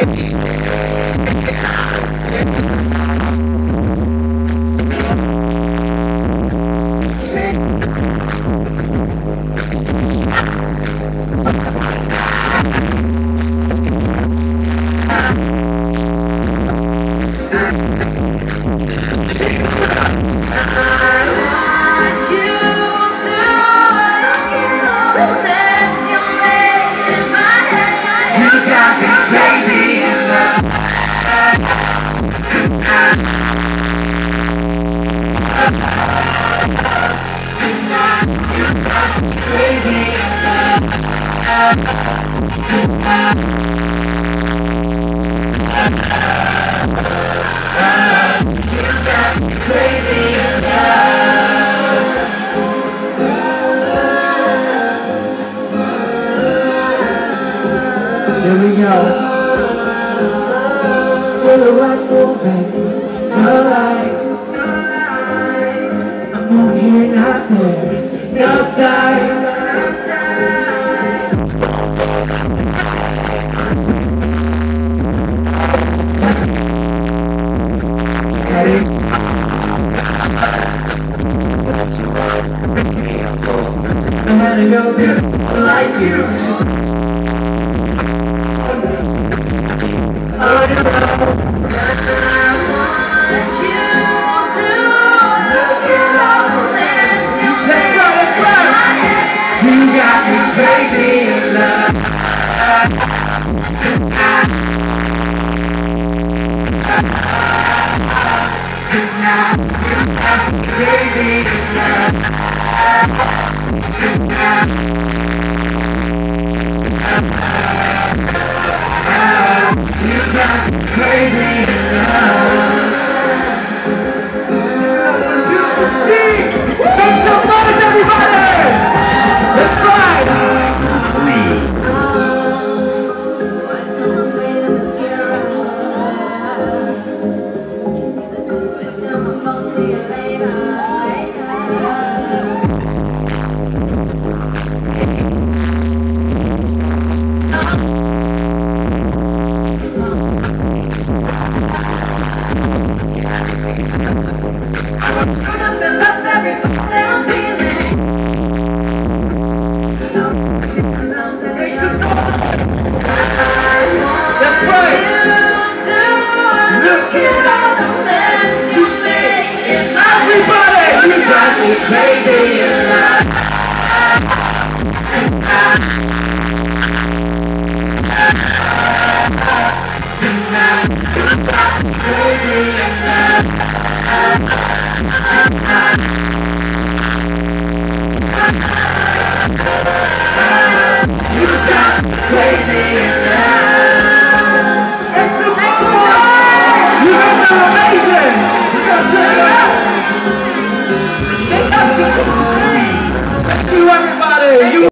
Here we go. Silhouette moving, no lights. I'm over here, not there, no sign. I had to go get like you. I want you to look at all the mess you made. That's right. You got me crazy in love. Tonight you got me crazy in love. Tonight you got me crazy in love. Make some noise, everybody! Let's ride! Put down my phone, see you later. I'm trying to fill up every cup that I'm feeling. That's right. You to look at all the mess you made. Everybody, you drive me crazy in love. Tonight, you got me crazy in love. You got me crazy in love. You guys are amazing. You guys are amazing. Thank you, everybody.